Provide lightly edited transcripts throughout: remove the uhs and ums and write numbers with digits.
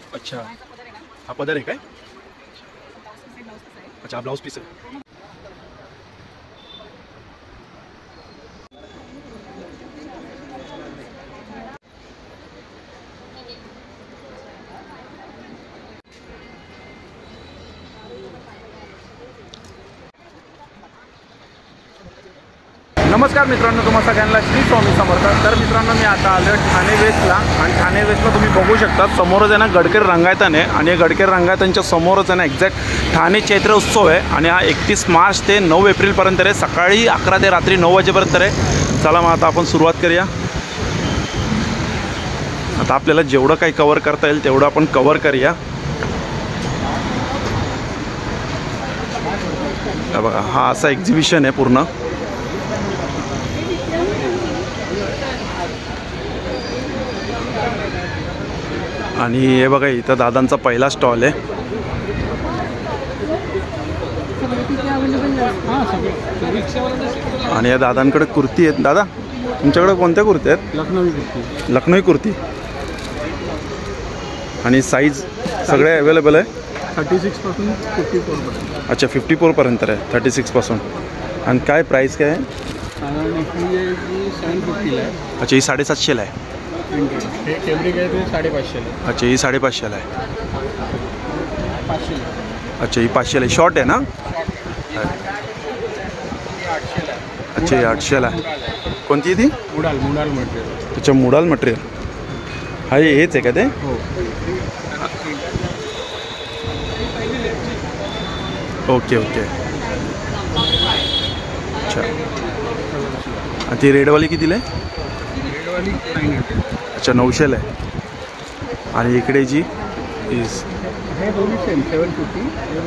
अच्छा, हा पदर आहे काय? अच्छा, ब्लाउज पीस आहे. नमस्कार मित्रांनो, तुम्हा सगळ्यांना श्री स्वामी समर्थ. तर मित्रांनो, मी आता आलो ठाणे वेस्टला आणि ठाणे वेस्टला तुम्ही बघू शकता समोरच आहे ना गडकेर रंगायतन आहे आणि गडकेर रंगायतनच्या समोरच आहे ना एक्झॅक्ट ठाणे चैत्र उत्सव आहे आणि हा 31 मार्च ते 9 एप्रिलपर्यंत आहे. सकाळी 11 ते रात्री 9 वाजेपर्यंत आहे. चला मग आता आपण सुरुवात करूया. आता आपल्याला जेवढं काही कव्हर करता येईल तेवढं आपण कव्हर करूया. बघा, हा असा एक्झिबिशन आहे पूर्ण. आणि हे बघा, इथं दादांचा पहिला स्टॉल आहे. आणि या दादांकडे कुर्ती आहेत. दादा, तुमच्याकडे कोणत्या कुर्ती आहेत? लखनवी कुर्ती. लखनवी कुर्ती. आणि साईज सगळे अवेलेबल आहे? 36 पासून 54पर्यंत. अच्छा, 54पर्यंत आहे, 36 पासून. आणि काय प्राईस काय आहे? 750ला आहे. अच्छा, ही 750ला आहे. हे फॅब्रिक आहे ते 550ला. अच्छा, ही 550ला आहे. 500. अच्छा, ही 500ला आहे. शॉर्ट आहे ना? अच्छा, ही 800ला आहे. कोणती ती? मुडाल मटेरियल. अच्छा, मुडाल मटेरियल. हा, हेच आहे का ते? हो. Okay okay. अच्छा, आणि ती रेडवाली कितीला आहे? रेडवाली 900. अच्छा, 900ला आहे. आणि इकडे जी इज हे दोन्ही सेम 750.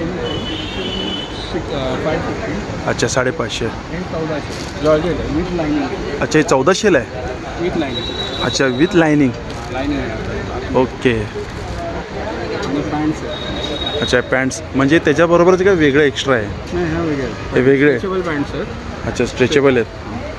550. अच्छा, 550. हे 1400 जॉर्जेट आहे विथ लाइनिंग. अच्छा, हे 1400ला आहे. With lining. अच्छा, विथ लाइनिंग. लाइनिंग. ओके. आणि पॅन्ट्स आहे. अच्छा, पॅन्ट्स म्हणजे त्याच्याबरोबरच काय वेगळं एक्स्ट्रा आहे? नाही, हा वेगळे हे वेगळे स्ट्रेचेबल पॅन्ट्स आहेत. अच्छा, स्ट्रेचेबल आहेत.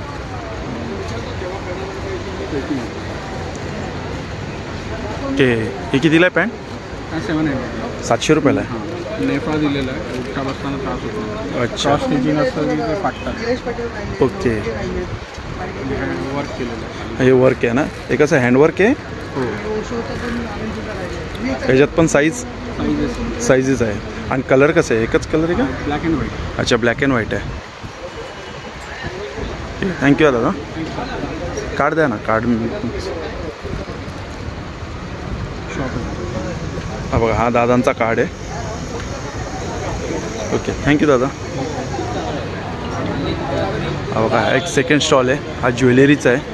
ओके. हे कितीला आहे पॅन्ट? 700. 700 रुपयाला आहे. हां, नेफा दिलेला आहे. उठता बसताना त्रास होतो. अच्छा. क्रॉस स्टिचिंग असतं की ते फाटतात. ओके. वर्क केलेलं आहे. हे वर्क आहे ना? हे कसं हँडवर्क आहे? हो. ह्याच्यात पण साईजेस आहे. आणि कलर कसं आहे? एकच कलर आहे का? Black and white. अच्छा, ब्लॅक अँड व्हाईट आहे. थँक्यू दादा. कार्ड द्या ना, कार्ड. हा बघा, हा दादांचा कार्ड आहे. ओके, थँक्यू दादा. हा बघा, एक सेकंड स्टॉल आहे. हा ज्वेलरीचा आहे.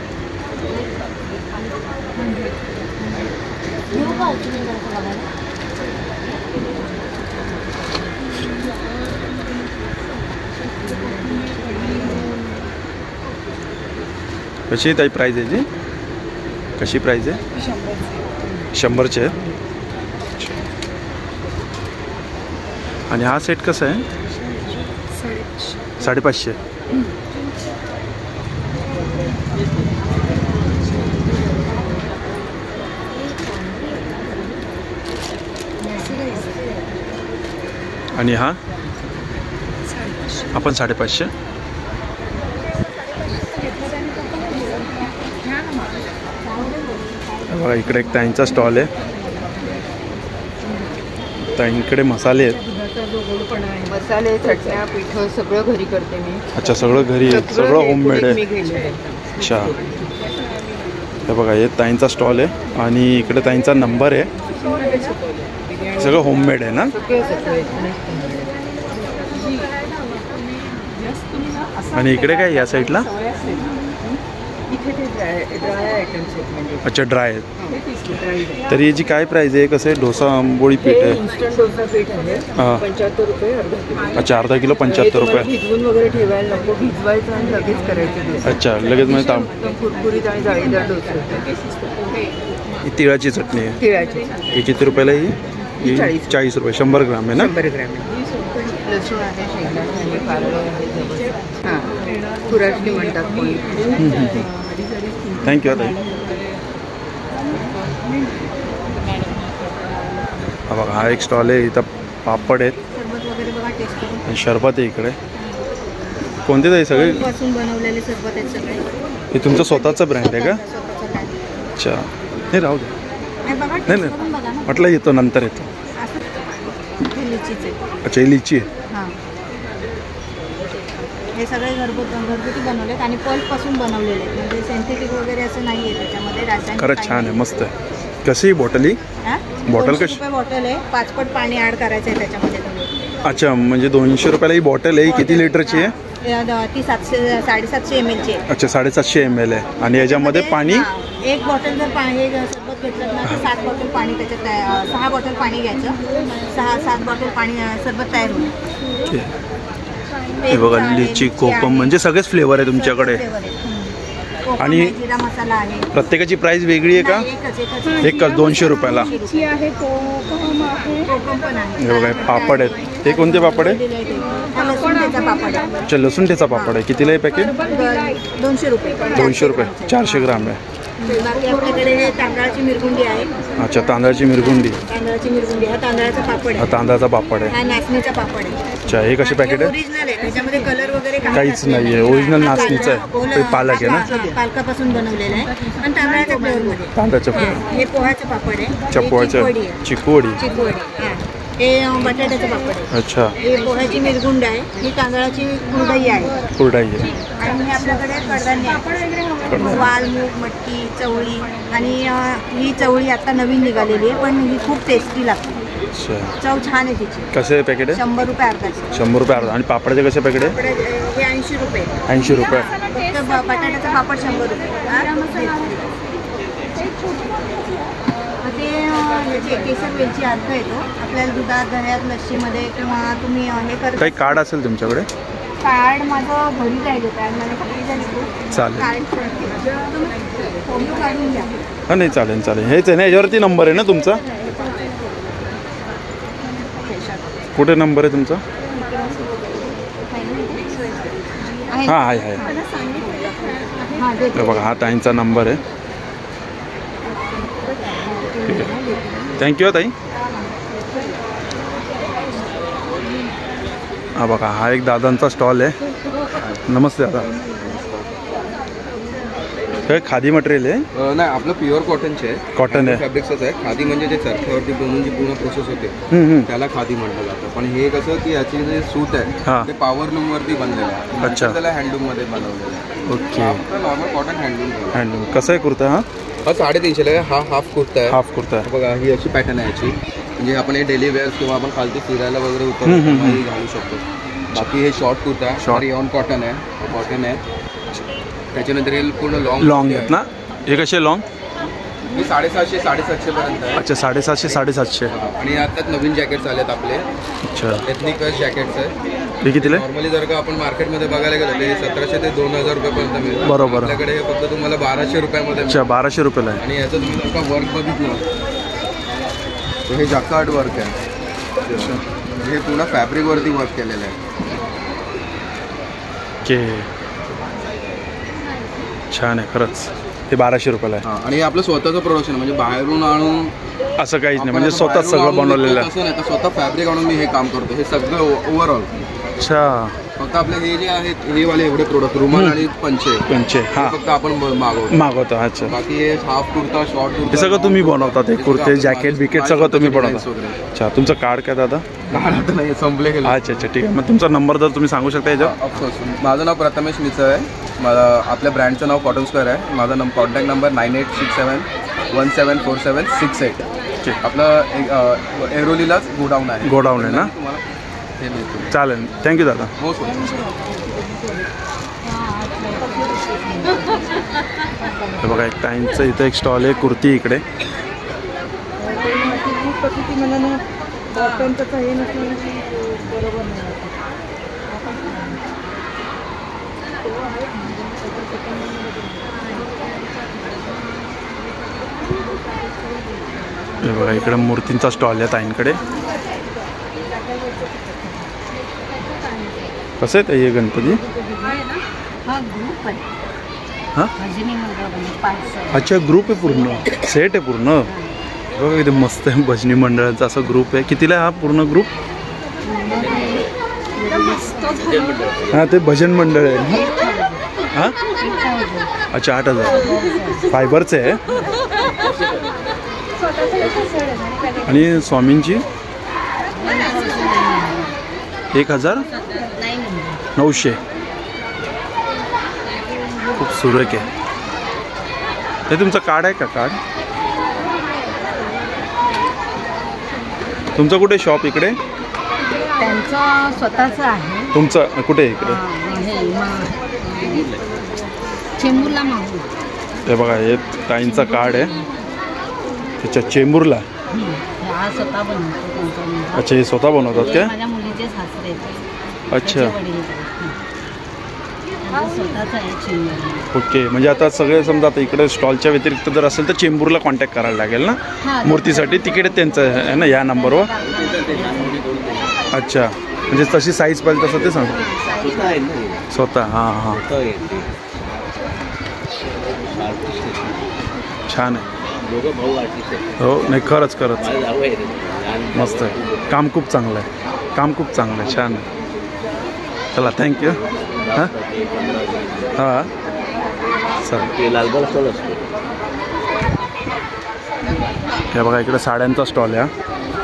कशी आहे ताई प्राईज आहे जी? कशी प्राईज आहे? 100चे आहे. आणि हा सेट कसा आहे? 550. आणि हा आपण 550. बघा, इकडे एक ताईंचा स्टॉल आहे. ताईंकडे मसाले आहेत. मसाले, चटण्या, पिठं सगळं घरी करते मी. अच्छा, सगळं घरी आहे, सगळं होममेड आहे. अच्छा, हे बघा, हे ताईंचा स्टॉल आहे आणि इकडे ताईंचा नंबर आहे. सगळं होममेड आहे ना? आणि इकडे काय या साईडला? अच्छा, ड्राय आहेत. तर याची काय प्राईज आहे? कसं आहे? डोसा आंबोळी पीठ आहे. इन्स्टंट डोसा पीठ आहे. 75 रुपये अर्धा किलो. अच्छा, अर्धा किलो 75 रुपये. भिजवून वगैरे ठेवायला नको, भिजवायचं आणि लगेच करायचं. अच्छा, लगेच म्हणजे कुरकुरीत आणि जाळीदार डोसा. ही तिळाची चटणी आहे. तिळाची. ही किती रुपयाला आहे? ही 40 रुपये. 100 ग्राम आहे ना? 100 ग्राम. लसूण आहे, शेंगदाणे आहे, कारले आहे. हां, खुरासणी म्हणतात कोणी. थँक्यू ताई. हा बघा हा एक स्टॉल आहे, इथं पापड आहेत सरबत वगैरे बघा टेस्ट करून. आणि शरबत आहे इकडे. कोणते ते सगळे? पासून बनवलेले सरबत आहेत सगळे. हे तुमचं स्वतःचं ब्रँड आहे का? स्वतःचं brand. अच्छा, नाही राहू दे. नाही बघा नाही taste नाही करून बघा ना. म्हटलं येतो नंतर येतो. असं हे लिचीच आहे. अच्छा ही लिची आहे. हां, हे सगळे घरगुती बनवलेत आणि पल्पपासून बनवलेले आहेत. म्हणजे सिंथेटिक वगैरे असं नाही आहे त्याच्यामध्ये, रासायनिक खरंच काही छान आहे, नाही. मस्त आहे. कशी ही बॉटल ही? हां? बॉटल 200 कशी? रुपये बॉटल आहे. 5 पट पाणी ॲड करायचं आहे त्याच्यामध्ये तुम्ही. अच्छा, म्हणजे 200 रुपयाला ही बॉटल आहे. किती लिटरची आहे? ती 750 ml ची आहे. अच्छा 750 ml आहे. आणि याच्यामध्ये पाणी? हां, एक बॉटल जर हे सरबत घेतलं ना तर 7 बॉटल पाणी त्याच्यात 6 बॉटल पाणी घ्यायचं. 6-7 बॉटल पाणी सरबत तयार होईल. हे बघा लिची, कोकम, म्हणजे सगळेच फ्लेवर आहे तुमच्याकडे. आणि जिरा मसाला आहे. प्रत्येकाची प्राइस वेगळी आहे का? एकच 200 रुपयाला. कोकम पण आहे. हे बघा हे पापड आहेत. हे कोणते पापड आहे? हा लसूण ठेचा पापड आहे. अच्छा लसूण ठेचा पापड आहे. कितीला आहे पॅकेट? 200 रुपये. 200 रुपये 400 ग्राम आहे. बाकी आपल्याकडे हे तांदळाची मिरगुंडी आहे. अच्छा तांदळाची मिरगुंडी. तांदळाची मिरगुंडी हा तांदळाचा पापड हा आहे. तांदळाचा पापड आहे. हा नाचणीचा पापड आहे. अच्छा हे कसे पॅकेट आहे? ओरिजिनल आहे. त्याच्यामध्ये कलर वगैरे काहीच नाही आहे. ओरिजिनल नाचणीचं आहे. ते पालक आहे ना? पालकापासून बनवलेलं आहे आणि तांदळाच्या फ्लेवरमध्ये. तांदळाच्या फ्लेवर. हे पोहाचं पापड आहे. चपोळ्याचं चिकवडी. चिकवडी. हे बटाट्याचं पापड आहे. अच्छा हे पोह्याची मिरगुंड आहे. ही तांदळाची कुरडई आहे. कुरडाई आहे. आणि हे आपल्याकडे कडधान्य आहे. वाल, मूग, मटकी, चवळी. आणि ही चवळी आता नवीन निघालेली आहे पण ही खूप टेस्टी लागते. अच्छा चव छान आहे तिची. कसे पॅकेट आहे? 100 रुपये अर्धाचे. 100 रुपये अर्धा. आणि पापडाचे कसे पॅकेट आहे? हे 80 रुपये. 80 रुपये. फक्त बटाट्याचा पापड 100 रुपये. ते याची केसर वेलची अर्ध येतो. आपल्याला दुधात, दह्यात, लस्सीमध्ये किंवा तुम्ही हे करता. काही कार्ड असेल तुमच्याकडे? कार्ड माझं घरी जाईल कार्ड माझ्या घरी जाईल. चालेल. कार्ड फोटो काढून घ्या. हां नाही चालेल चालेल. हेच आहे ना, याच्यावरती नंबर आहे ना तुमचा? कुठे नंबर आहे तुमचा? हां आहे आहे. हां हे बघा हा ताईंचा नंबर आहे. ठीक आहे थँक्यू ताई. हा बघा हा एक दादांचा स्टॉल आहे. नमस्ते दादा. हे खादी मटेरियल आहे? नाही आपलं प्युअर कॉटनचे आहे. कॉटन आहे. फॅब्रिक्सच आहे. खादी म्हणजे जे चरख्यावरती बनवून जी पूर्ण प्रोसेस होते त्याला खादी म्हटलं जातं. पण हे कसं की याची जे सूत आहे ते पॉवर लूमवरती बनलेलं आहे. अच्छा. त्याला हँडलूममध्ये बनवलेलं आहे. Okay. Normal cotton handloom. Handloom. कसं आहे कुर्ता हा? हा 350 आहे. हा हाफ कुर्ता आहे. हाफ कुर्ता आहे. बघा ही अशी पॅटर्न आहे याची. म्हणजे आपण हे डेली वेअर्स किंवा आपण खालती फिरायला वगैरे उतरतो घालू शकतो. बाकी हे शॉर्ट कुर्ता आहे. रिऑन कॉटन आहे. कॉटन आहे. त्याच्यानंतर हे पूर्ण लॉंग आहेत ना? हे कसे लॉंग? हे 750 750 पर्यंत आहे. अच्छा 750 750. आणि आता नवीन जॅकेट्स आलेत आपले. अच्छा एथनिक जॅकेट्स आहे. हे कितीला आहे? नॉर्मली जर का आपण मार्केटमध्ये बघायला गेलो तर हे 1700 ते 2000 रुपयापर्यंत मिळतं. बरोबर. आपल्याकडे हे फक्त तुम्हाला 1200 रुपयामध्ये. अच्छा 1200 रुपयाला आहे. आणि याचं तुम्ही जर का वर्क बघितलं तर हे जकार्ड वर्क आहे. हे पूर्ण फॅब्रिकवरती वर्क केलेलं आहे. ओके छान आहे खरंच. ते 1200 रुपयाला आहे. आणि हे आपलं स्वतःचं प्रोडक्शन म्हणजे बाहेरून आणून असं काहीच नाही, म्हणजे स्वतःच सगळं बनवलेलं आहे. असं नाही तर स्वतः फॅब्रिक आणून मी हे काम करतो. हे सगळं ओव्हरऑल. अच्छा. फक्त आपले हे जे आहेत हे वाले एवढे प्रोडक्ट रुमाल आणि पंचे हां फक्त आपण मागवतो. अच्छा. बाकी हे हाफ कुर्ता शॉर्ट कुर्ता हे सगळं तुम्ही बनवता? ते कुर्ते जॅकेट बिकेट सगळं तुम्ही बनवता? अच्छा. तुमचं कार्ड काय दादा? कार्ड नाही संपले गेलं. अच्छा अच्छा ठीक आहे. मग तुमचा नंबर जर तुम्ही सांगू शकता याच्यावर? ऑफकोर्स. माझं नाव प्रथमेश मिसळ आहे. माझा आपल्या ब्रँडचं नाव कॉटन स्क्वेअर आहे. माझा कॉन्टॅक्ट नंबर 9867174768. आपलं एरोलीलाच गोडाऊन आहे. गोडाऊन आहे ना? चालेल थँक्यू दादा. हो सर. हे बघा एक ताईंचं इथं एक स्टॉल आहे कुर्ती इकडे. हे बघा इकडे मूर्तींचा स्टॉल आहे ताईंकडे. कसं आहे हे गणपती? हां अच्छा ग्रुप आहे पूर्ण, सेट आहे पूर्ण. बघा किती मस्त आहे भजनी मंडळाचा असा ग्रुप आहे. कितीला आहे हा पूर्ण ग्रुप? हां ते भजन मंडळ आहे ना. हां अच्छा 8,000 फायबरचे आहे. आणि स्वामींची 1,900. खूप सुरेख आहे. ते तुमचं कार्ड आहे का? कार्ड तुमचं कुठे शॉप? इकडे त्यांचं स्वतःचं आहे. तुमचं कुठे? इकडे चेंबूरला मागून. हे बघा हे ताईंचं कार्ड आहे त्याच्या चेंबूरला. हा स्वतः बनवतो त्यांचा. अच्छा हे स्वतः बनवतात काय? माझ्या मुलीचे सासरे आहेत. अच्छा स्वतःच आहे चेंबूर. ओके. म्हणजे आता सगळे समजा आता इकडे स्टॉलच्या व्यतिरिक्त जर असेल तर चेंबूरला कॉन्टॅक्ट करायला लागेल ना मूर्तीसाठी. तिकीट त्यांचं आहे ना या नंबरवर? अच्छा म्हणजे तशी साईज पाहिजे तसं ते सांग स्वतः. हां हां छान आहे. हो नाही खरंच खरंच मस्त आहे. काम खूप चांगलं आहे. काम खूप चांगलं आहे. छान आहे. चला थँक्यू. हां हां चल. लालबाग स्टॉल असतो. हे बघा इकडे साड्यांचा स्टॉल आहे.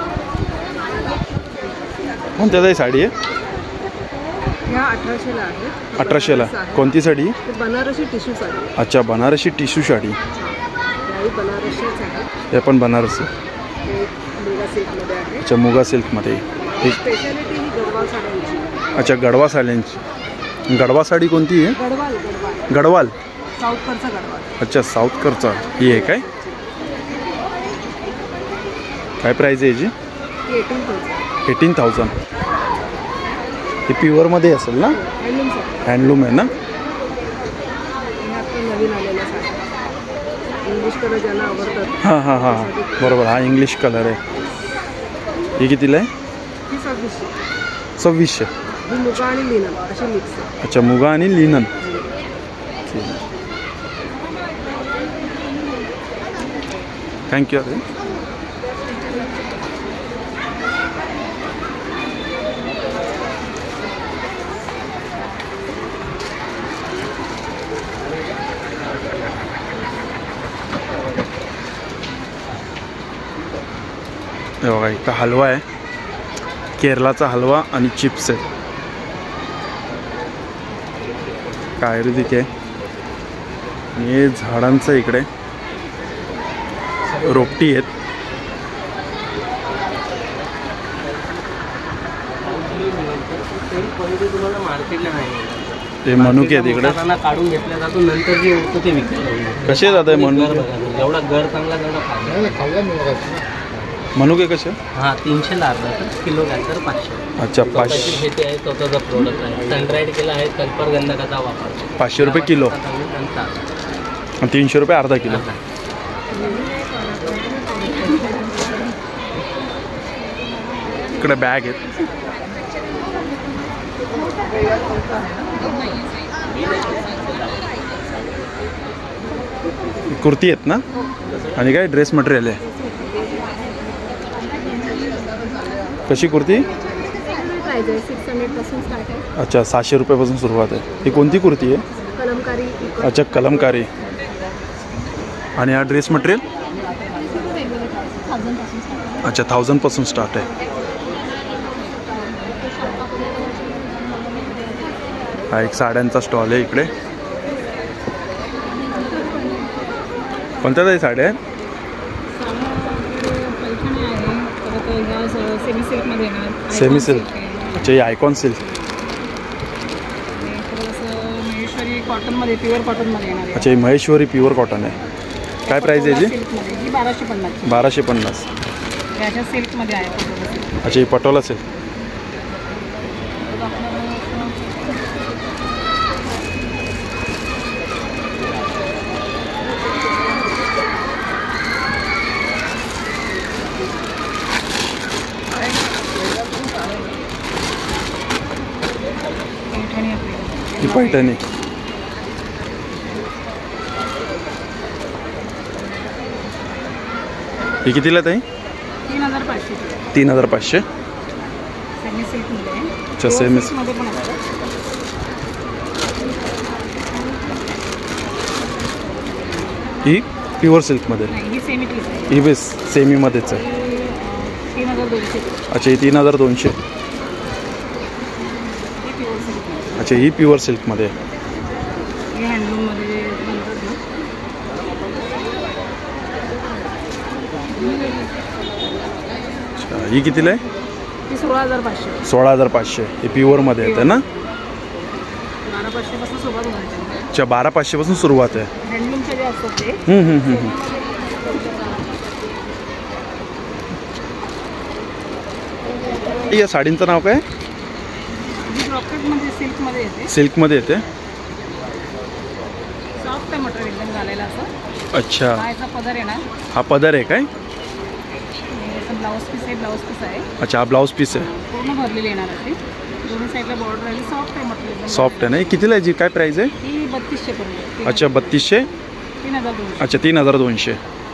कोणत्या ताई साडी आहे? ह्या 1800ला आहे. 1800ला. कोणती साडी? बनारसी टिश्यू साडी. अच्छा बनारसी टिश्यू साडी. ही बनारसीच आहे. हे पण बनारसी. हे मुगा सिल्कमध्ये आहे. अच्छा मुगा सिल्कमध्ये. स्पेशालिटी ही गडवाल साड्यांची. अच्छा गडवा साड्यांची. गडवा साडी कोणती आहे? गडवाल गडवाल गडवाल. साऊथकडचा गडवाल. अच्छा साऊथकडचा. ही आहे काय? काय प्राईज आहे याची? 18,000. 18,000. हे प्युअरमध्ये असेल ना? हँडलूम साडी. हँडलूम आहे ना? हे आता नवीन आलेल्या साड्या. इंग्लिश कलर ज्यांना आवडतात. हां हां हां बरोबर. हा इंग्लिश कलर आहे. ही कितीला आहे? ही 2600. 2600. ही मुगा आणि लिनन अशी मिक्स आहे. अच्छा मुगा आणि लिनन. थँक्यू. अरे हे बघा इथं हलवा आहे. केरलाचा हलवा आणि चिप्स आहे. आयुर्वेदिक आहे. आणि हे झाडांचं इकडे रोपटी आहेत. ते मनुके आहेत इकडे. काढून घेतला जातो नंतर जे उरतं ते विकलं. कसे जात आहे मनुके? जेवढा घर चांगला तेवढा मनुके कसे? हां 300ला अर्धा तर किलो घ्याल तर 500. अच्छा 500. शेती आहे स्वतःचा प्रोडक्ट आहे. सनड्राईड केला आहे कल्पर गंधकाचा वापर. 500 रुपये किलो. 300 रुपये अर्धा किलो. इकडे बॅग आहेत. कुर्ती आहेत ना? आणि काय ड्रेस मटेरियल आहे. कशी कुर्ती? प्राइस आहे 600 पासून स्टार्ट आहे. अच्छा 700 रुपयापासून सुरुवात आहे. ही कोणती कुर्ती आहे? कलमकारी. अच्छा कलमकारी. आणि हा ड्रेस मटेरियल? अच्छा 1000 पासून स्टार्ट आहे. हा एक साड्यांचा स्टॉल आहे इकडे. कोणत्या ताई साड्या आहेत? सेमी सिल्कमध्ये येणार. Semi silk. अच्छा ही आयकॉन सिल्क. महेश्वरी कॉटनमध्ये प्युअर कॉटनमध्ये येणार. अच्छा ही महेश्वरी प्युअर कॉटन आहे. काय प्राईस आहे याची? ही 1250. 1250. याच्या सिल्कमध्ये आहे. अच्छा ही पटोला सिल्क. ही पैठणी. ही कितीला ताई? 3500. 3500. सेमी सिल्कमध्ये आहे. अच्छा, सेमी मध्ये पण असतात. ही प्युअर सिल्कमध्ये. नाही, ही सेमी पीस आहे. ही बेस सेमीमध्येच आहे. ही 3200. अच्छा, ही 3200. ही प्युअर सिल्क. अच्छा, ही प्युअर सिल्कमध्ये आहे. हे हँडलूममध्ये बनतात ना. अच्छा, ही कितीला आहे? ती 16500. 16500. ही प्युअरमध्ये येते ना? 12500 पासून सुरुवात होणार. अच्छा, 12500 पासून सुरुवात आहे. हँडलूमचे जे असतात ते या साडींचं नाव काय? ब्रॉकेटमध्ये सिल्कमध्ये येते. सिल्कमध्ये येते. सॉफ्ट आहे मटेरियल एकदम घालायला असं. अच्छा, हा याचा पदर येणार. हा पदर आहे काय? ब्लाऊज पीस आहे. ब्लाऊज पीस आहे अच्छा, हा ब्लाऊज पीस आहे. पूर्ण भरलेली येणार आहे. दोन्ही साईडला बॉर्डर आहे. सॉफ्ट आहे मटेरियल. सॉफ्ट आहे ना? कितीला आहे? जी काय प्राईस आहे? ही 3200 पर्यंत. अच्छा, 3200. 3200. अच्छा, 3200.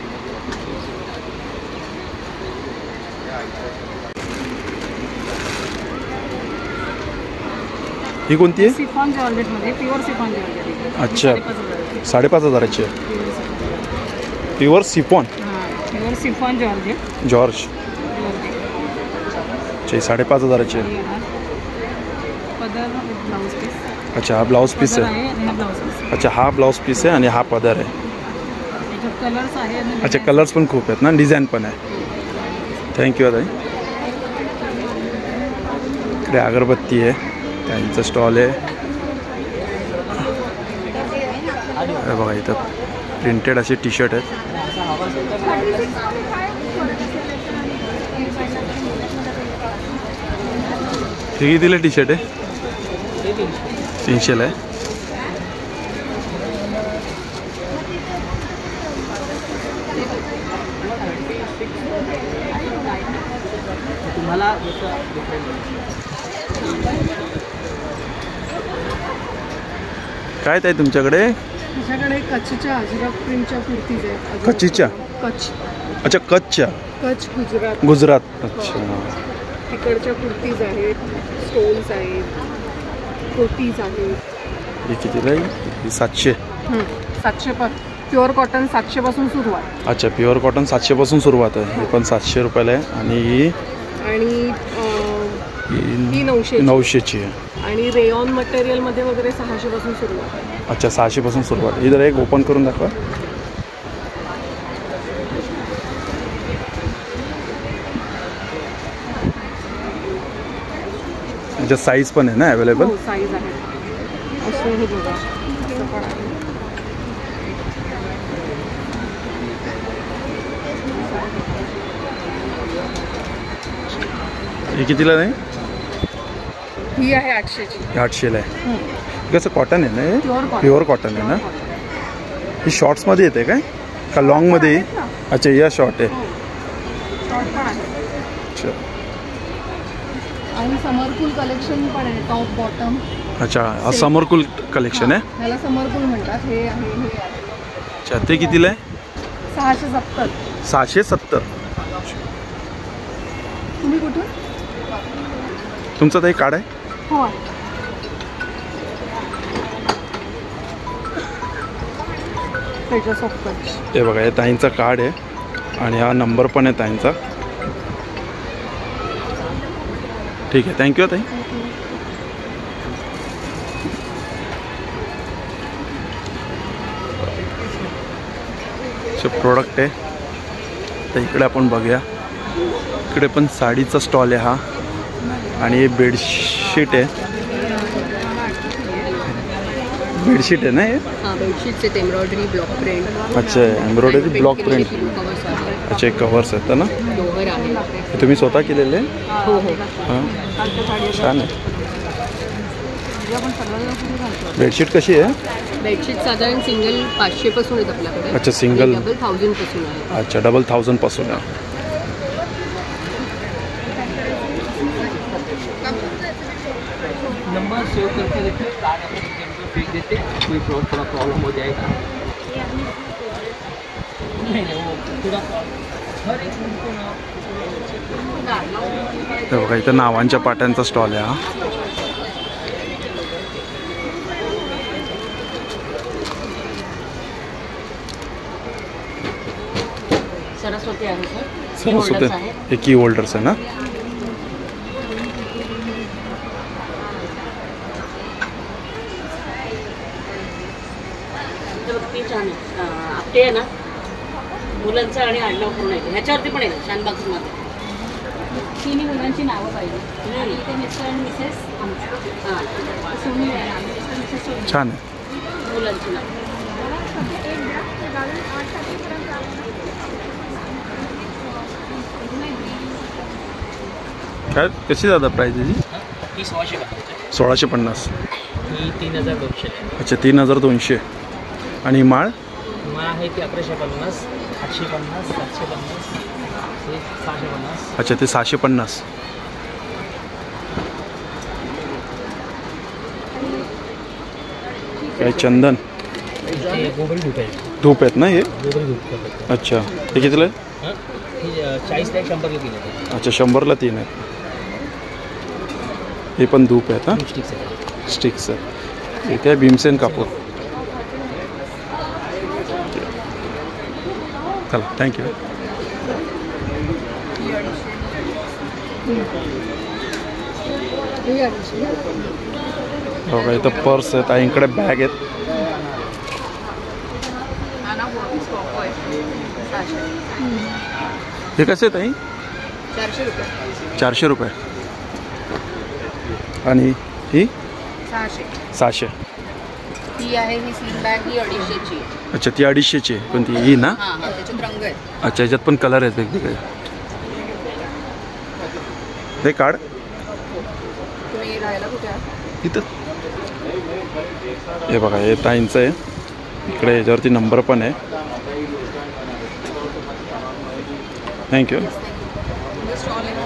ही कोणती आहे? सिफॉन जॉर्जेटमध्ये प्युअर सिफॉन जॉर्जेट. अच्छा, 5,500ची आहे. Pure chiffon pure chiffon georgette. जॉर्ज. अच्छा, 5,500ची आहे. पदर ब्लाऊज पीस. अच्छा, हा ब्लाऊज पीस आहे. आणि ब्लाऊज पीस. अच्छा, हा ब्लाऊज पीस आहे आणि हा पदर आहे. त्याच्यात कलर्स आहे. अच्छा, कलर्स पण खूप आहेत ना? डिझाईन पण आहे. थँक्यू ताई. इकडे अगरबत्ती आहे, त्यांचं स्टॉल आहे. हे बघा, इथं प्रिंटेड असे टी शर्ट आहेत. हे कितीला टी शर्ट आहे? 300ला आहे. तुम्हाला काय ताई तुमच्याकडे? तुझ्याकडे कच्छच्या अजरक प्रिंटच्या कुर्तीज आहेत. कच्छीच्या? कच्छ. अच्छा, कच्छच्या. कच्छ गुजरात. गुजरात. अच्छा, तिकडच्या कुर्तीज आहेत. स्टोन्स आहेत. कुर्तीज आहेत. ही कितीला आहे? ही 700. 700 प्युअर कॉटन 700 पासून सुरुवात. अच्छा, प्युअर कॉटन 700 पासून सुरुवात आहे. हे पण 700 रुपयाला आहे. आणि ही आणि ही 900ची आहे. आणि रेयॉन मटेरियलमध्ये वगैरे 600 पासून सुरुवात आहे. अच्छा, 600 पासून सुरुवात. ही जरा एक ओपन करून दाखवा. याच्यात साईज पण आहे ना अवेलेबल? साईज आहे. असं हे बघा, असं पण आहे. ही कितीला नाही? ही आहे 800ची. 800ला आहे. कसं कॉटन आहे ना? हे प्युअर कॉटन आहे ना? ही शॉर्ट्समध्ये येते काय का लॉंगमध्ये? अच्छा, या शॉर्ट आहे. शॉर्ट पण आहे. अच्छा, आणि समरकूल कलेक्शन पण आहे. Top bottom. अच्छा, हा समरकूल कलेक्शन आहे. ह्याला समरकूल म्हणतात. हे आहे, हे आहे. अच्छा, ते कितीला आहे? 670. 670. तुम्ही कुठून? तुमचं ताई कार्ड आहे? हो. Pages of Kutch. हे बघा, हे ताईंचा कार्ड आहे आणि हा नंबर पण आहे ताईंचा. ठीक आहे, थँक्यू ताई. प्रोडक्ट आहे तर इकडे आपण बघूया. इकडे पण साडीचा स्टॉल आहे हा. आणि हे बेडशीट आहे. बेडशीट आहे ना हे? बेडशीटचे एम्ब्रॉयडरी ब्लॉक प्रिंट. अच्छा, एम्ब्रॉयडरी ब्लॉक प्रिंट. अच्छा, कव्हर्स आहेत ना? हे तुम्ही स्वतः केलेले? हो हो. हां, छान आहे. बेडशीट कशी आहे? बेडशीट साधारण सिंगल 500 पासून आहेत आपल्याकडे. अच्छा, सिंगल. डबल 1000 पासून आहे. अच्छा, डबल 1000 पासून आहे. नंबर सेव करके देखिए, कार्ड अपने एटीएम पे फेंक देते, कोई थोड़ा प्रॉब्लम हो जाएगा. नहीं वो थोड़ा हे बघा इथं नावांच्या पाट्यांचा स्टॉल आहे हा. सरस्वती आहे सर. सरस्वती हे की होल्डर्स आहे ना. छान आहे. आपटे आहे ना मुलांचं आणि आडनाव पूर्ण आहे. ह्याच्यावरती पण आहे शानबागमध्ये. तिन्ही मुलांची नावं पाहिजे. आणि इथे मिस्टर आणि मिसेस आमचं. हां सोनी आहे ना मिस्टर मिसेस सोनी. छान आहे. मुलांची नाव. काय कशी दादा प्राईज याची? ही 1650. 1650. ही 3200 आहे. अच्छा 3200. आणि माळ मग आहे ती 1150, 850, 750, 650. अच्छा ते 650. काय चंदन ते गोबरी धूप आहे. धूप आहेत ना हे. गोबरी धूप करतात. अच्छा हे कितीला आहे? ही 40 ते 100 किलो आहे. अच्छा 100ला 3 आहेत. हे पण धूप आहेत हां. स्टिक्स आहे. स्टिक्स आहेत. इथे आहे भीमसेन कापूर. चला थँक्यू. बघा इथं पर्स आहेत. आईकडे बॅग आहेत. हे कसे आहेत आई? 400 रुपये. 400 रुपये. आणि ही 600. ती आहे ही स्लिम बॅग ही 250ची. अच्छा ती 250ची आहे. पण ती ही ना. हां हां त्याच्यात रंग आहेत. अच्छा याच्यात पण कलर आहेत वेगवेगळे. हे कार्ड तुम्ही राहायला कुठे आहात? इथं. हे बघा हे ताईंचं आहे. इकडे याच्यावरती नंबर पण आहे. थँक्यू. स्टॉल आहे.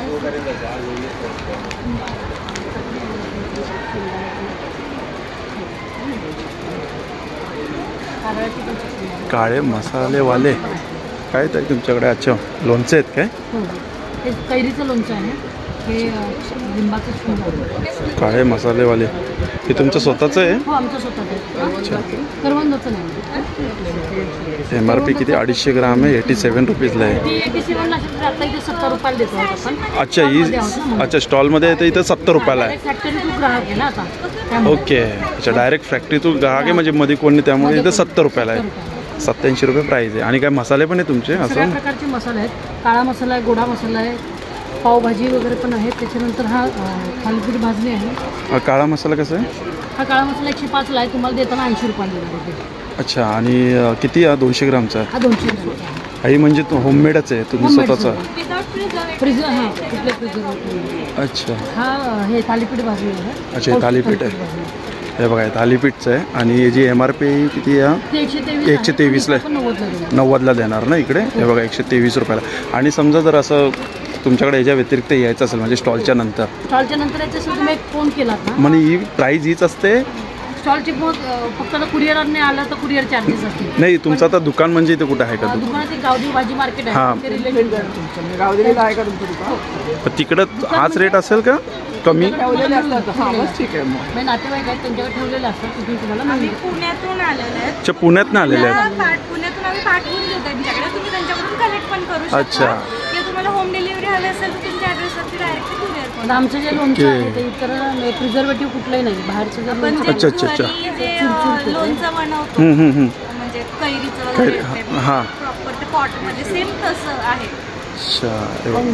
काळे मसालेवाले काय ताई तुमच्याकडे? अच्छा लोणचे आहेत काय? हे कैरीचं लोणचं आहे. हे लिंबाचं फूल आहे. काळे मसालेवाले हे तुमचं स्वतःचं आहे? हो आमचं स्वतःचं आहे. करवंदाचं नाही. एम आर पी किती? 250 ग्राम आहे. 87 रुपीजला आहे. ती 87 असेल तर आता इथे 70 रुपयाला देतो आपण. अच्छा ही अच्छा स्टॉलमध्ये येते इथं 70 रुपयाला आहे. फॅक्टरी तू ग्राहक आहे ना आता त्यामुळे. ओके. अच्छा डायरेक्ट फॅक्टरीतून ग्राहक आहे म्हणजे मध्ये कोणी, त्यामुळे इथं 70 रुपयाला आहे. 87 रुपये प्राईज आहे. आणि काय मसाले पण आहे तुमचे? सगळ्या असं प्रकारचे मसाले आहेत. काळा मसाला आहे, गोडा मसाला आहे, पावभाजी वगैरे पण आहे. त्याच्यानंतर हा थालीपीठ भाजणी आहे. हा काळा मसाला कसा आहे? हा काळा मसाला 105ला आहे. तुम्हाला देताना 80 रुपयाला देणार आहे. अच्छा आणि किती? 200 ग्रामचा आहे. हा 200 रुपयाचा आहे. आई म्हणजे होममेडच आहे तुम्ही स्वतःचा? फ्रीजर हां कुठल्या फ्रीजर. अच्छा हा हे थालीपीठ भाजणी आहे. अच्छा हे थालीपीठ आहे. हे बघा हे थालीपीठचं आहे. आणि याची एम आर पी किती आहे? ते 123 ला 90ला देणार ना इकडे. हे बघा 123 रुपयाला. आणि समजा जर असं तुमच्याकडे याच्या व्यतिरिक्त यायचं असेल म्हणजे स्टॉलच्या नंतर याच्या तुम्ही एक फोन केला ना म्हणजे ही प्राईज हीच असते? स्टॉलची फक्त कुरिअरने आलं तर कुरिअर चार्जेस असतील. नाही तुमचं आता दुकान म्हणजे इथे कुठं आहे का? दुकानात एक गावदेवी भाजी मार्केट हां. आहे. ते रिलेटेड गावदेवीला आहे का तुमचं दुकान? पण तिकडं हाच रेट असेल का कमी? ठेवलेले असतात. हां बस ठीक आहे मग. म्हणजे नातेवाईक आहेत त्यांच्याकडे ठेवलेले असतात. तिथे तुम्हाला आम्ही मिळेल. पुण्यातून आलेलो आहे. अच्छा पुण्यात ना आलेले आहेत. पुण्यातून आम्ही पाठवून देतो त्यांच्याकडे. तुम्ही त्यांच्याकडून कलेक्ट पण करू शकता. अच्छा. किंवा तुम्हाला होम डिलिव्हरी हवी असेल तर तुमच्या ॲड्रेसवरती डायरेक्ट कुरिअर पण आमचं जे लोणचं आहे ते इतर प्रिझर्वेटिव्ह कुठलंही नाही. बाहेरचं जर पण लोणचं अच्छा, अच्छा, अच्छा. जे लोणचं बनवतो म्हणजे कैरीचं कैरी, वगैरे हां. प्रॉपर ते पॉटमध्ये सेम तसं आहे. अच्छा हे बघा.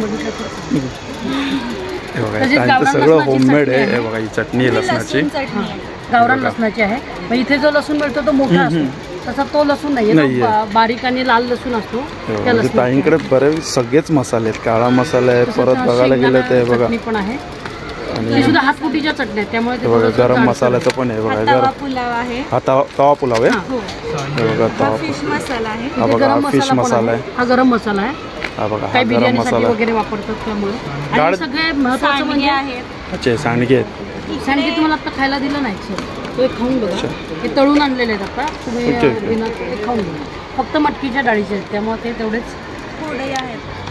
हे बघा तसेच त्यांचं गावरान सगळं लसणाची होममेड आहे. चटणी हे बघा ही चटणी आहे लसणाची. लसूण चटणी आहे. गावरान लसणाची आहे. मग इथे जो लसूण मिळतो तो मोठा असतो. तसा तो लसूण नाहीये. नाहीये. तो बारीक आणि लाल लसूण असतो. त्या म्हणजे लसणाची ताईंकडे बरेच सगळेच मसाले आहेत. काळा मसाला आहे. परत बघायला गेलं तर हे बघा चटणी पण आहे. आणि ते सुद्धा हातकुटीच्या चटण्या आहेत. त्यामुळे ते हे बघा थोडंसं गरम जाडसर मसाल्याचं पण आहे. बघा हा तवा गरम पुलाव आहे. हा तवा पुलाव आहे. हो. हे बघा हा तवा. फिश मसाला आहे. हा इथे बघा गरम हा फिश मसाला पण मसाला आहे. आहे. हा गरम मसाला आहे. हा बघा हा काही गरम बिर्याणीसाठी मसाला. वगैरे वापरतात त्यामुळे. डाळ- आणि सगळे महत्वाचं सांडगे म्हणजे आहेत. अच्छा हे सांडगे आहेत. सांडगे तुम्हाला आता खायला दिलं नाही सर. तो एक खाऊन बघा. हे तळून आणलेले आहेत आता. तुम्ही ओके, ओके. बिना ते खाऊन बघा. फक्त मटकीच्या डाळीचे आहेत त्यामुळे ते तेवढेच थोडे आहेत.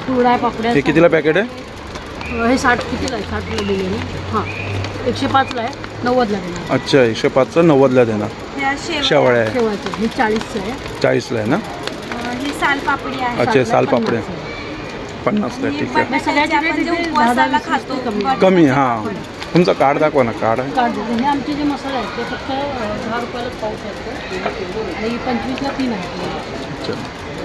तुरडा पापड्या हे कितीला पॅकेट आहे? हे 60 कितीला आहे? 60ला दिले ना. हां 105ला आहे, 90ला देणार. अच्छा 105चं 90ला देणार. त्या शेवळ्या आहे शेवायचं हे 40चं आहे. 40ला आहे ना. ही सालपापडी आहे. अच्छा सालपापड्या 50ला आहे. ठीक आहे. सगळ्याचे रेट इथे उपवासाला खातो कमी. हां तुमचं कार्ड दाखवा ना. कार्ड आहे. कार्ड देते. हे आमचे जे मसाले आहेत ते फक्त 10 रुपयालाच पाऊच असतं आणि 25ला 3 आहे. अच्छा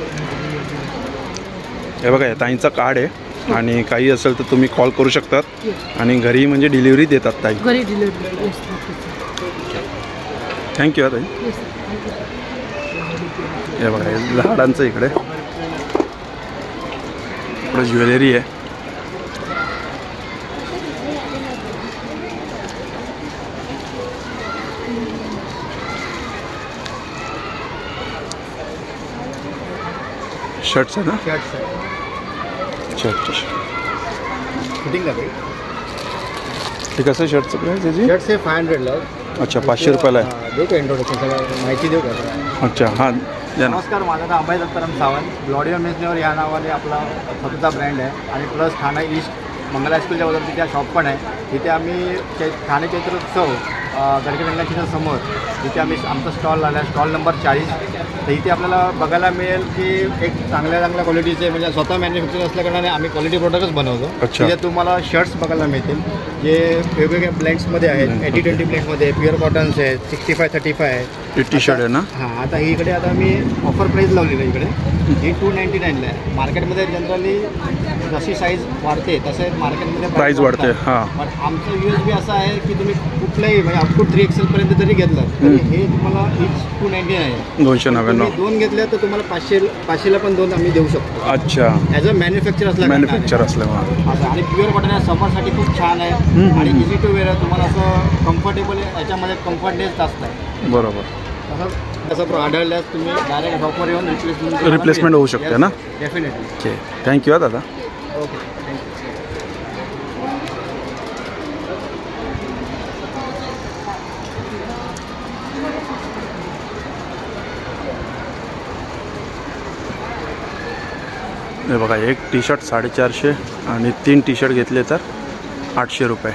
हे बघा ताईंचं कार्ड आहे आणि काही असेल तर तुम्ही कॉल करू शकतात आणि घरी म्हणजे डिलिव्हरी देतात ताई. घरी डिलिव्हरी. थँक्यू ताई. हे बघा हे झाडांचं इकडे ज्वेलरी आहे. शर्ट्स आहे ना. शर्ट्स आहे. शर्ट फिटिंग का भाई? हे कसं आहे शर्टचं प्राईस त्याची? शर्ट्स आहे 500ला. अच्छा 500 रुपयाला आहे. देऊ का इंट्रोडक्शन सगळं माहिती देऊ का? अच्छा हां द्या ना. नमस्कार, माझं नाव अभय दत्ताराम सावंत. ग्लॉडिओ मेसनेवर या नावाने आपला स्वतःचा ब्रँड आहे आणि प्लस ठाणे ईस्ट मंगला हायस्कूलच्या बाजूला तिथे शॉप पण आहे. तिथे आम्ही ठाणे चैत्रोत्सव गडकरी रंगाच्या समोर तिथे आम्ही आमचा स्टॉल लावला आहे, स्टॉल नंबर 40. तर इथे आपल्याला बघायला मिळेल की एक चांगल्या क्वालिटीचे म्हणजे स्वतः मॅन्युफॅक्चर असल्याकारणाने आम्ही क्वालिटी प्रोडक्टच बनवतो. अच्छा. तिथे तुम्हाला शर्ट्स बघायला मिळतील जे वेगवेगळ्या ब्लँड्समध्ये आहेत. 80-20 ब्लँडमध्ये प्युअर कॉटन्स आहेत. 65-35 आहे. हे टी शर्ट आहे ना. हां आता ही इकडे आता मी ऑफर प्राईस लावलेली आहे इकडे. ही 299ला आहे. मार्केटमध्ये जनरली जशी साईज वाढते तसे मार्केटमध्ये प्राईस वाढते. हां पण आमचं USB असं आहे की तुम्ही कुठल्याही म्हणजे अप टू 3XL पर्यंत जरी घेतलं तरी हे तुम्हाला ईच 299 आहे. 299. तुम्ही 2 घेतल्या तर तुम्हाला 500ला पण 2 आम्ही देऊ शकतो. अच्छा ॲज अ मॅन्युफॅक्चर असल्या मॅन्युफॅक्चर असल्यामुळे. असं आणि प्युअर कॉटन आहे. समरसाठी खूप छान आहे आणि इझी टू वेअर आहे. तुम्हाला असं कम्फर्टेबल आहे. याच्यामध्ये कम्फर्टनेस जास्त आहे. बरोबर. तसं आढळल्यास तुम्ही डायरेक्ट शॉपवर येऊन रिप्लेसमेंट होऊ शकते ना. डेफिनेटली. ओके थँक्यू दादा. Okay thank you. हे बघा एक टी शर्ट 450 आणि 3 टी शर्ट घेतले तर 800 रुपये.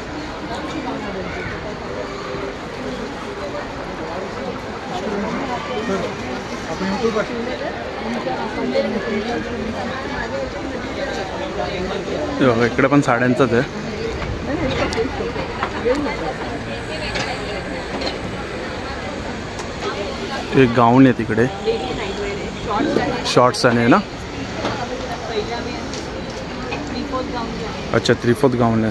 हे बघा इकडे पण साड्यांचंच आहे. एक गाऊन आहे तिकडे. शॉर्ट्स आहे ना. अच्छा 3/4 गाऊन आहे.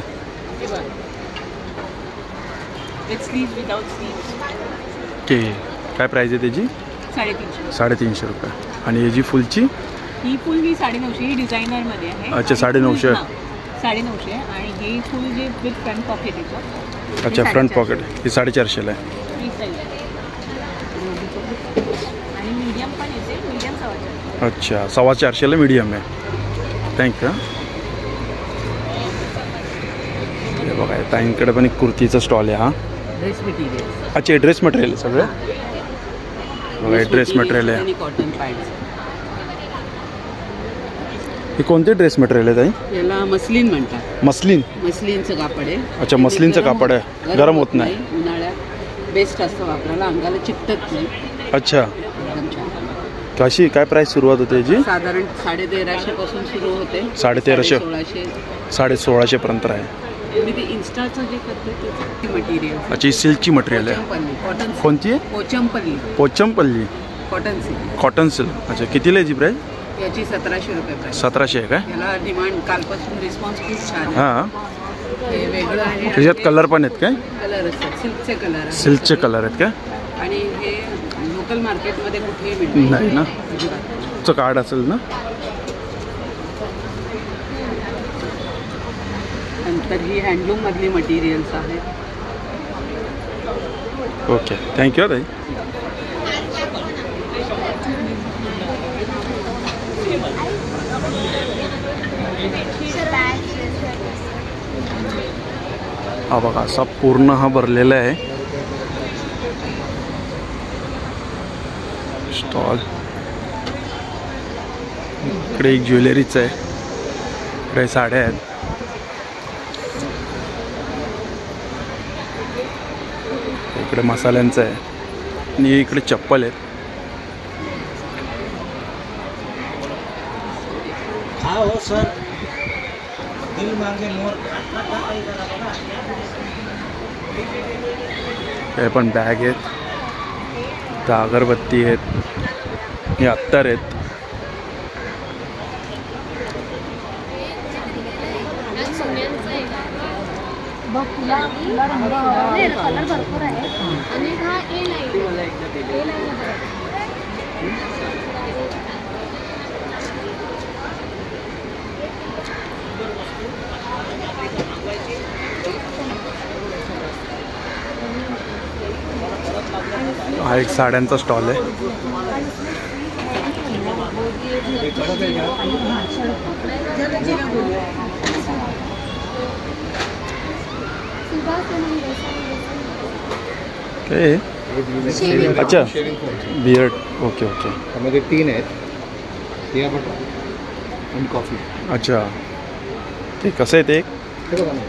ओके काय प्राईस आहे त्याची? 350 रुपये. आणि याची फुलची? ही फुल ही 950. ही डिझायनरमध्ये आहे. अच्छा 950. 950 आणि ही फुल जे विथ फ्रंट पॉकेट येतं. अच्छा फ्रंट पॉकेट ही 450ला आहे. ही साईज आहे आणि मीडियम पण येते. मीडियम 450. अच्छा 450ला मीडियम आहे. थँक्यू. हे बघा ताईंकडे पण एक कुर्तीचा स्टॉल आहे. हा ड्रेस मटेरियल. अच्छा ड्रेस मटेरियल सगळं बघा. ड्रेस मटेरियल आहे. Cotton pants. हे कोणते ड्रेस मटेरियल आहे ताई? याला मस्लिन म्हणतात. मस्लिन. मस्लिनचं कापड आहे. अच्छा मस्लिनचं कापड आहे. गरम होत नाही. उन्हाळ्यात बेस्ट असतं वापरायला. अंगाला चिकटत नाही. अच्छा एकदम छान. कशी काय प्राईस सुरुवात होते याची? साधारण 1350 पासून सुरू होते. 1350. 1600. 1650 पर्यंत आहे. मी ते इन्स्टाचं जे करते ते मटेरियल. अच्छा ही सिल्कची मटेरियल आहे. पोचमपल्ली कॉटन. कोणती आहे? Pochampally Pochampally cotton silk. Cotton silk. अच्छा कितीला याची प्राईस? याची 1700 रुपये प्राईस. 1700 आहे काय? याला डिमांड कालपासून रिस्पॉन्स खूप छान आहे. हां हे वेगळं आहे. त्याच्यात कलर पण आहेत काय? कलर असतात. सिल्कचे कलर आहेत. सिल्कचे कलर आहेत काय? आणि हे लोकल मार्केटमध्ये कुठेही मिळतं नाही ना. तुमचं कार्ड असेल ना. नंतर ही हँडलूममधली मटेरियल्स आहेत. ओके थँक्यू ताई. हा बघा असा पूर्ण हा भरलेला आहे स्टॉल. इकडे एक ज्वेलरीचं आहे. इकडे साड्या आहेत. इकडे मसाल्यांचं आहे आणि इकडे चप्पल आहेत. हाँ हो सर, दिल मांगे मोर. हे पण बॅग आहेत, तर अगरबत्ती आहेत, हे अत्तर आहेत. कलर भरपूर आहे आणि हा ए लाईन हा एक साड्यांचा स्टॉल आहे. काय अच्छा बियर्ड. Okay okay. त्यामध्ये 3 आहेत, या बटर आणि कॉफी. अच्छा ते कसं आहे ते? हे बघा ना,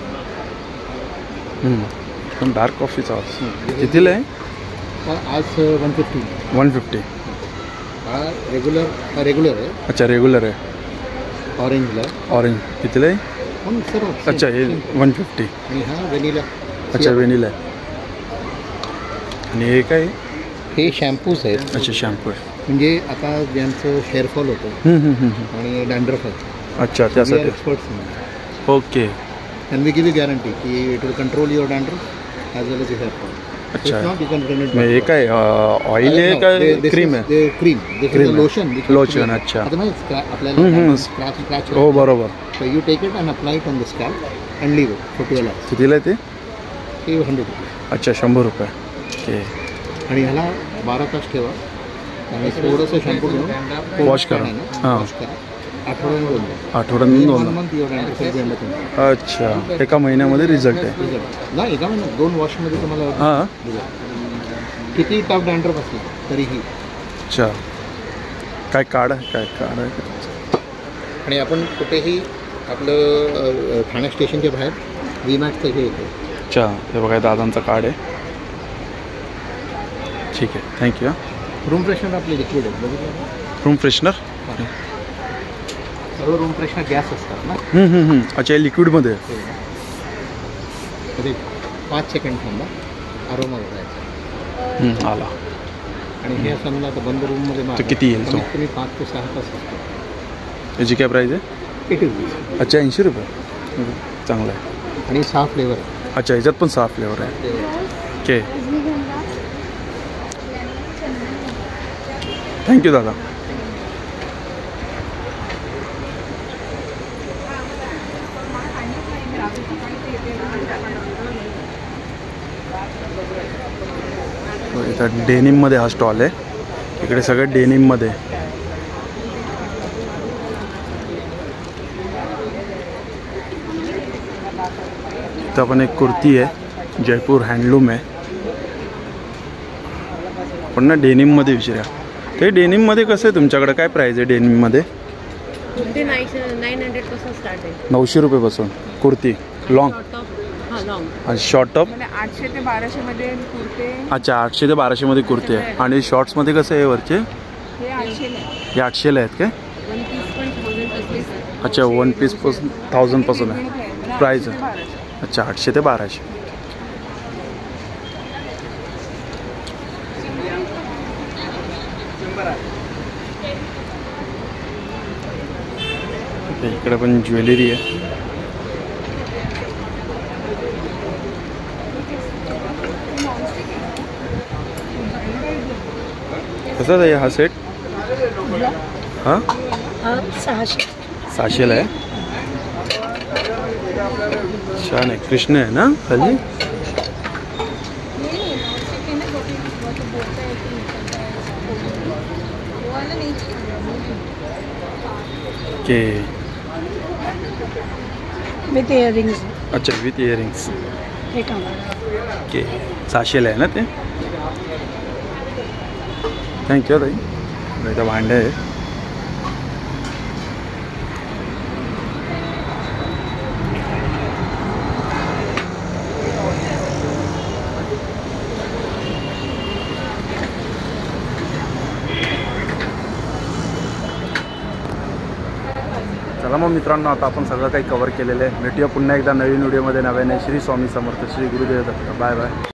पण डार्क कॉफीचा कितीला आहे? हा आज 150. 150. हा रेग्युलर आहे. अच्छा रेग्युलर आहे. ऑरेंजला ऑरेंज कितीला आहे? पण सर्व अच्छा हे 150. आणि हा व्हॅनिला. अच्छा व्हॅनिला आहे. आणि हे काय? हे शॅम्पूज आहेत. अच्छा शॅम्पू आहे. म्हणजे आता ज्यांचं हेअरफॉल होतं आणि डॅन्ड्रफ आहे. अच्छा त्यासाठी experts. Okay. And we give you guarantee की it will control your dandruff as well as your hairfall. अच्छा हे काय ऑइल आहे का क्रीम आहे? Cream lotion. अच्छा आपल्याला स्क्रॅच. हो बरोबर. So you take it and apply it on the scalp and leave it for 12 hours. कितीला आहे ते? 100 रुपये. अच्छा 100 रुपये. ओके. आणि ह्याला 12 तास ठेवा आणि थोडंसं शॅम्पू घेऊन वॉश करा. हां वॉश करा. आठवड्यातून 2. अच्छा एका महिन्यामध्ये रिझल्ट आहे? नाही एका महिन्यात 2 वॉशमध्ये तुम्हाला. हां किती टफ डॅन्ड्रफ असतो तरीही. अच्छा काय कार्ड आहे? आणि आपण कुठेही आपलं ठाणे स्टेशनच्या बाहेर VMAX हे येतो. अच्छा हे बघा दादांचं कार्ड आहे. ठीक आहे थँक्यू. रूम फ्रेशनर आपले लिक्विड आहेत बघितलं. रूम फ्रेशनर सर्व रूम फ्रेशनर गॅस असतात ना. अच्छा हे लिक्विडमध्ये? म्हणजे 5 सेकंड थांबा अरोमा बघायचा आला. आणि हे समजा आता बंद रूममध्ये किती येईल तो? कमीत कमी 5 ते 6 तास असतो. याची काय प्राईस आहे? 80 रुपीज. अच्छा 80 रुपये. चांगलं आहे. आणि 6 फ्लेवर आहे. अच्छा ह्याच्यात पण 6 फ्लेवर आहे. ओके थँक्यू दादा. इथं डेनिममध्ये हा स्टॉल आहे. इकडे सगळं डेनिममध्ये. इथं पण एक कुर्ती आहे, जयपूर हँडलूम आहे. पण ना डेनिममध्ये विचारा. ते डेनिममध्ये कसं आहे तुमच्याकडे? काय प्राईस आहे डेनिममध्ये? ते 900 पासून स्टार्ट आहे. 900 रुपयेपासून कुर्ती लॉंग. हां लॉंग. आणि शॉर्ट टॉप? 800 ते 1200 मध्ये कुर्ते. अच्छा 800 ते 1200 मध्ये कुर्ती आहे. आणि शॉर्ट्समध्ये कसं आहे वरचे? हे 800 ला आहे. हे 800ला आहेत काय? 1 पीस पण 1000 पासून. अच्छा 1 पीसपासून 1000 पासून आहे प्राईस आहे. अच्छा 800 ते 1200. इकडे पण ज्वेलरी आहे. कसं आहे हा सेट? हां 600ला आहे. छान आहे. कृष्ण आहे ना खाली? ओके. With earrings. अच्छा विथ इयरिंग्स. हे का? ओके 600ला आहे ना ते? थँक्यू ताई. इथं भांडे आहे. चला मग मित्रांनो, आता आपण सगळं काही कव्हर केलेलं आहे. भेटूया पुन्हा एकदा नवीन व्हिडिओमध्ये नव्याने. श्री स्वामी समर्थ, श्री गुरुदेव दत्त. Bye bye.